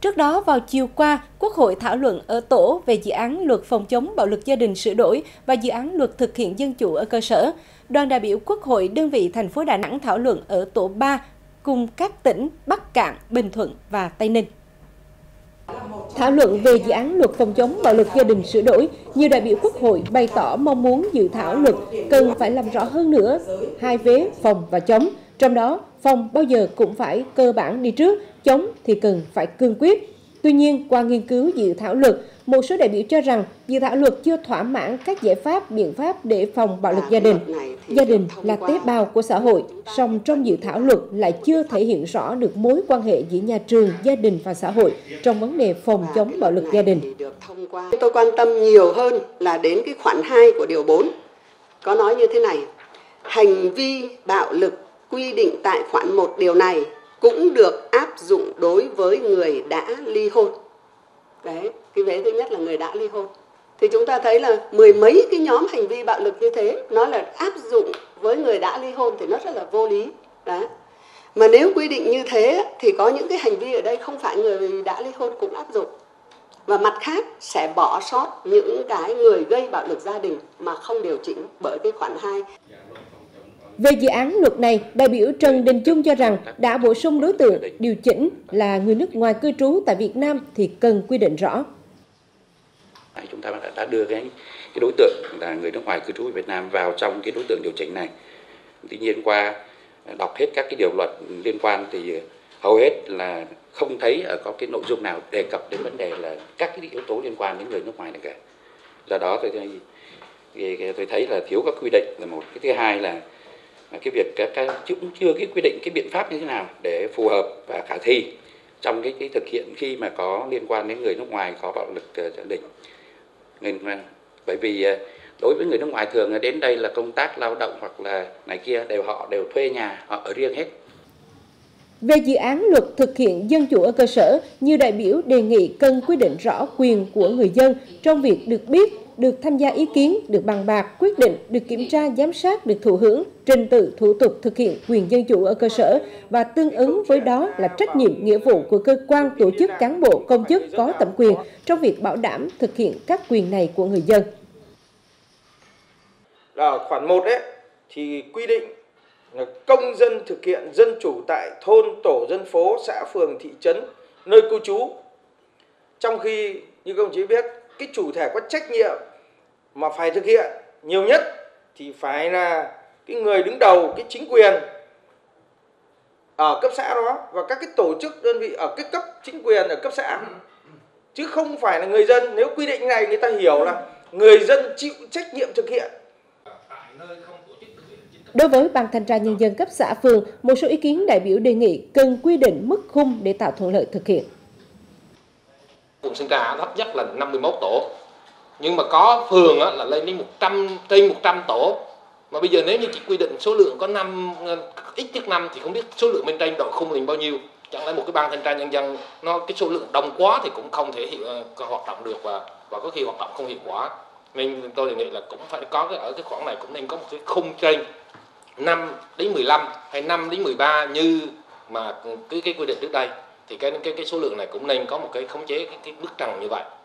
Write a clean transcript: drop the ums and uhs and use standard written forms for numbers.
Trước đó, vào chiều qua, Quốc hội thảo luận ở tổ về dự án luật phòng chống bạo lực gia đình sửa đổi và dự án luật thực hiện dân chủ ở cơ sở. Đoàn đại biểu Quốc hội đơn vị thành phố Đà Nẵng thảo luận ở tổ 3 cùng các tỉnh Bắc Kạn, Bình Thuận và Tây Ninh. Thảo luận về dự án luật phòng chống bạo lực gia đình sửa đổi, nhiều đại biểu Quốc hội bày tỏ mong muốn dự thảo luật cần phải làm rõ hơn nữa hai vế phòng và chống. Trong đó, phòng bao giờ cũng phải cơ bản đi trước, chống thì cần phải cương quyết. Tuy nhiên, qua nghiên cứu dự thảo luật, một số đại biểu cho rằng dự thảo luật chưa thỏa mãn các giải pháp, biện pháp để phòng bạo lực gia đình. Gia đình là tế bào của xã hội, song trong dự thảo luật lại chưa thể hiện rõ được mối quan hệ giữa nhà trường, gia đình và xã hội trong vấn đề phòng chống bạo lực gia đình. Tôi quan tâm nhiều hơn là đến cái khoản 2 của điều 4. Có nói như thế này: hành vi bạo lực quy định tại khoản 1 điều này cũng được áp dụng đối với người đã ly hôn. Đấy, cái vế thứ nhất là người đã ly hôn. Thì chúng ta thấy là mười mấy cái nhóm hành vi bạo lực như thế, nó là áp dụng với người đã ly hôn thì nó rất là vô lý. Đấy. Mà nếu quy định như thế thì có những cái hành vi ở đây không phải người đã ly hôn cũng áp dụng. Và mặt khác sẽ bỏ sót những cái người gây bạo lực gia đình mà không điều chỉnh bởi cái khoản 2. Về dự án luật này, đại biểu Trần Đình Chung cho rằng đã bổ sung đối tượng điều chỉnh là người nước ngoài cư trú tại Việt Nam thì cần quy định rõ. Chúng ta đã đưa cái đối tượng là người nước ngoài cư trú ở Việt Nam vào trong cái đối tượng điều chỉnh này. Tuy nhiên qua đọc hết các cái điều luật liên quan thì hầu hết là không thấy có cái nội dung nào đề cập đến vấn đề là các cái yếu tố liên quan đến người nước ngoài này cả. Do đó tôi thấy là thiếu các quy định là một. Cái thứ hai là cái việc cũng chưa cái quy định cái biện pháp như thế nào để phù hợp và khả thi trong cái thực hiện khi mà có liên quan đến người nước ngoài có bạo lực gia đình. Bởi vì đối với người nước ngoài thường đến đây là công tác lao động hoặc là này kia họ đều thuê nhà, họ ở riêng hết. Về dự án luật thực hiện dân chủ ở cơ sở, nhiều đại biểu đề nghị cần quy định rõ quyền của người dân trong việc được biết, được tham gia ý kiến, được bàn bạc, quyết định, được kiểm tra, giám sát, được thụ hưởng, trình tự, thủ tục thực hiện quyền dân chủ ở cơ sở và tương ứng với đó là trách nhiệm, nghĩa vụ của cơ quan, tổ chức, cán bộ, công chức có thẩm quyền trong việc bảo đảm thực hiện các quyền này của người dân. Ở khoản 1 ấy, thì quy định là công dân thực hiện dân chủ tại thôn, tổ dân phố, xã, phường, thị trấn, nơi cư trú. Trong khi, như các đồng chí biết, cái chủ thể có trách nhiệm mà phải thực hiện nhiều nhất thì phải là cái người đứng đầu, cái chính quyền ở cấp xã đó và các cái tổ chức đơn vị ở cái cấp chính quyền ở cấp xã. Chứ không phải là người dân. Nếu quy định này người ta hiểu là người dân chịu trách nhiệm thực hiện. Đối với Ban Thanh tra Nhân dân cấp xã phường, một số ý kiến đại biểu đề nghị cần quy định mức khung để tạo thuận lợi thực hiện. Quận Sơn Trà thấp nhất là 51 tổ, nhưng mà có phường là lên đến trên 100 tổ. Mà bây giờ nếu như chỉ quy định số lượng có 5, ít nhất 5 thì không biết số lượng bên trên độ khung là bao nhiêu. Chẳng lẽ một cái Ban Thanh tra Nhân dân cái số lượng đông quá thì cũng không thể hoạt động được và có khi hoạt động không hiệu quả. Nên tôi đề nghị là cũng phải có ở cái khoản này cũng nên có một cái khung trên 5 đến 15 hay 5 đến 13 như mà cái quy định trước đây, thì cái số lượng này cũng nên có một cái khống chế cái mức trần như vậy.